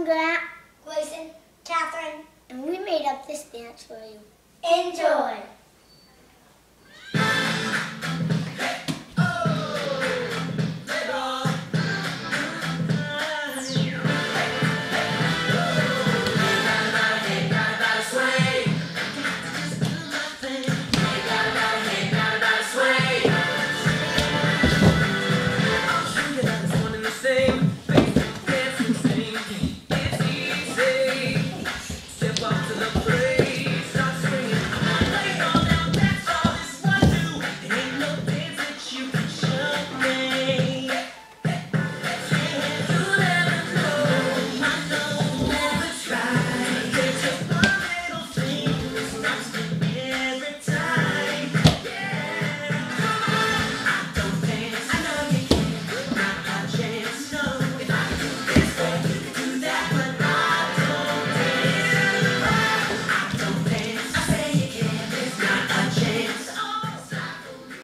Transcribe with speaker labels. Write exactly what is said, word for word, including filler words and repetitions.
Speaker 1: I'm Grant,
Speaker 2: Grayson, Catherine,
Speaker 1: and we made up this dance for you.
Speaker 2: enjoy!